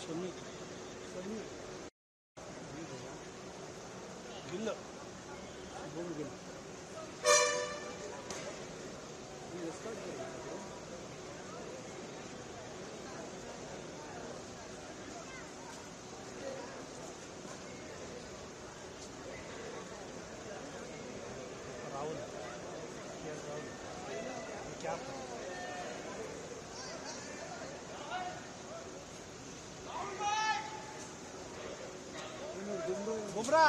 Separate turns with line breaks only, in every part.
ಸೊನ್ನೆ ಸೊನ್ನೆ ಗಿಲ್ಲ ಭೂಮಿ ಗಿಲ್ಲ राहुल राहुल क्या बुमराह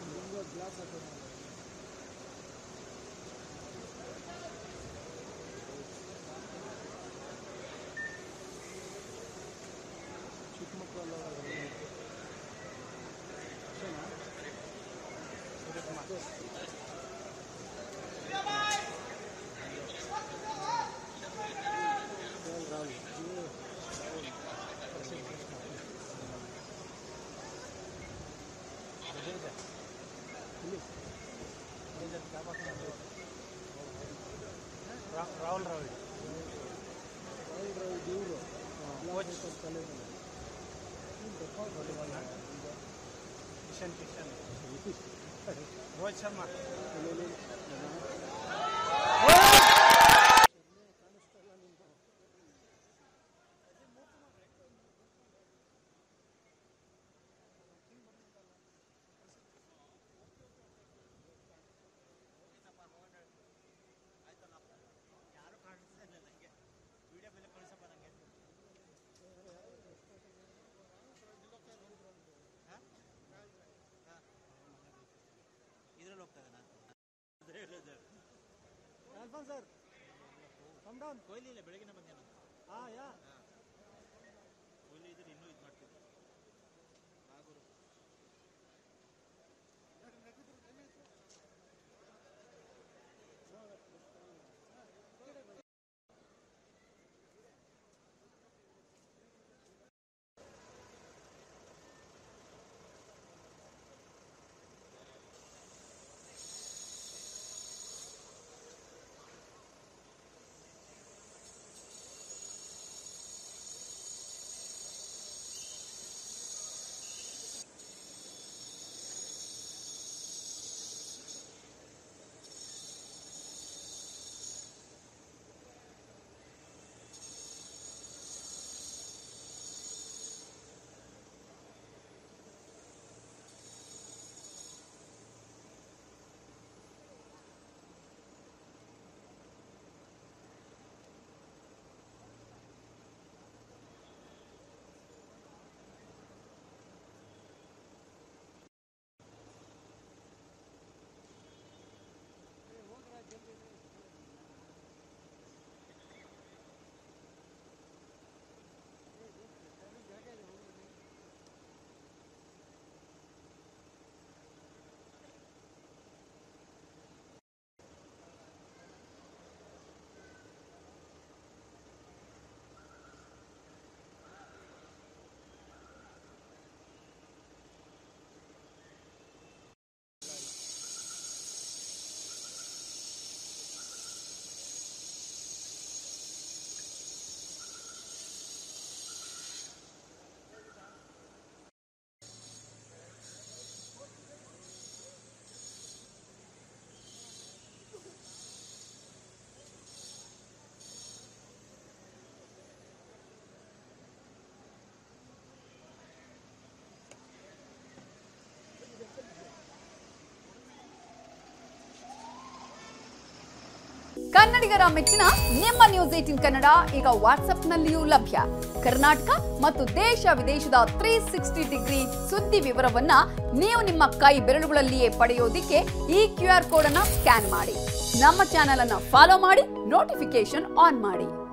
राहुल राहुल देवरू Kishan Kishan Rohit Sharma sir come down Kohli ಇಲ್ಲ ಬೆಳಗಿನ ಬಂದೇನ ಯಾ ಕೊಹ್ಲಿ ಇದ್ರೆ ಇನ್ನೂ ಇದು ಮಾಡ್ತಿದ್ರು ನಾಗೂರು
ಕನ್ನಡಿಗರ ಮೆಚ್ಚಿನ ನಿಮ್ಮ ನ್ಯೂಸ್ 18 ಕನ್ನಡ ಈಗ ವಾಟ್ಸ್ಆಪ್ನಲ್ಲಿಯೂ ಲಭ್ಯ. ಕರ್ನಾಟಕ ಮತ್ತು ದೇಶ ವಿದೇಶದ 360 ಡಿಗ್ರಿ ಸುದ್ದಿ ವಿವರವನ್ನ ನೀವು ನಿಮ್ಮ ಕೈ ಬೆರಳುಗಳಲ್ಲಿಯೇ ಪಡೆಯೋದಿಕ್ಕೆ ಈ QR ಕೋಡ್ ಅನ್ನು ಸ್ಕ್ಯಾನ್ ಮಾಡಿ. ನಮ್ಮ ಚಾನೆಲ್ ಅನ್ನು ಫಾಲೋ ಮಾಡಿ, ನೋಟಿಫಿಕೇಶನ್ ಆನ್ ಮಾಡಿ.